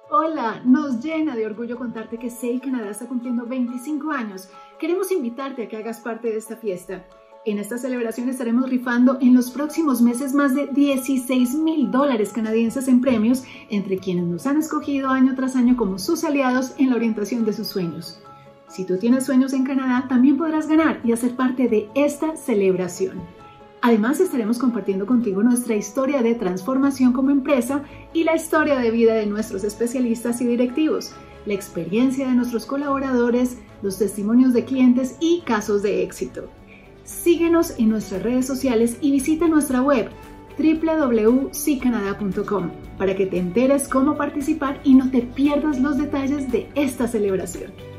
Hola, nos llena de orgullo contarte que SAIL Canadá está cumpliendo 25 años. Queremos invitarte a que hagas parte de esta fiesta. En esta celebración estaremos rifando en los próximos meses más de $16,000 canadienses en premios entre quienes nos han escogido año tras año como sus aliados en la orientación de sus sueños. Si tú tienes sueños en Canadá, también podrás ganar y hacer parte de esta celebración. Además, estaremos compartiendo contigo nuestra historia de transformación como empresa y la historia de vida de nuestros especialistas y directivos, la experiencia de nuestros colaboradores, los testimonios de clientes y casos de éxito. Síguenos en nuestras redes sociales y visita nuestra web www.sailcanada.com para que te enteres cómo participar y no te pierdas los detalles de esta celebración.